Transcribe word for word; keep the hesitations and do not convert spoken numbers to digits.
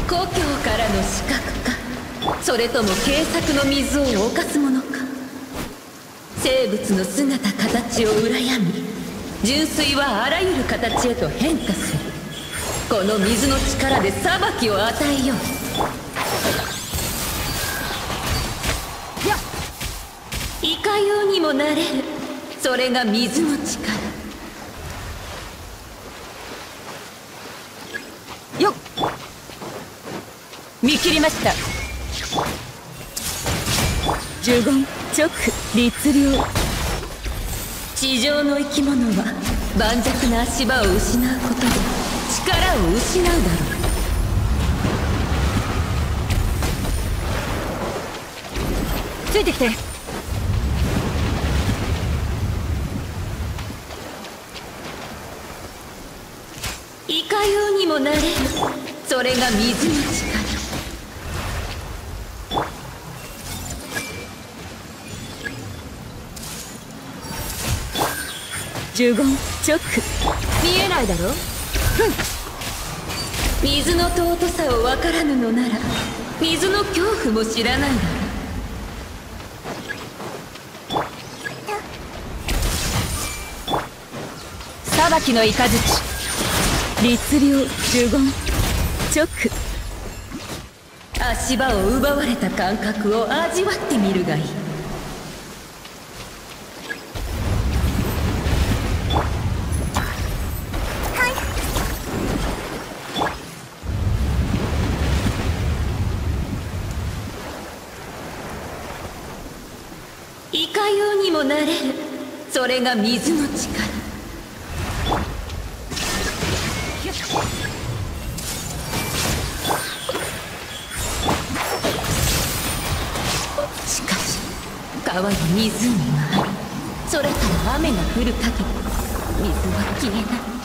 故郷からの死角か、それとも軽薄の水を侵すものか。生物の姿形を羨み、純粋はあらゆる形へと変化する。この水の力で裁きを与えよう。いかようにもなれる。それが水の力。よっ、見切りました。呪言直律令。地上の生き物は盤石な足場を失うことで力を失うだろう。ついてきて。いかようにもなれる。それが水の力。呪言直見えないだろ。水の尊さを分からぬのなら水の恐怖も知らないだろう。裁きの雷、律令呪言直。足場を奪われた感覚を味わってみるがいい。いかようにもなれる。それが水の力。しかし川に湖があり、空から雨が降る限り水は消えない。